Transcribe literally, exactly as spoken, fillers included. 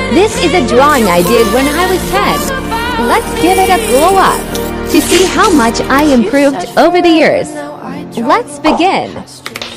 This is a drawing I did when I was ten. Let's give it a glow up to see how much I improved over the years. Let's begin.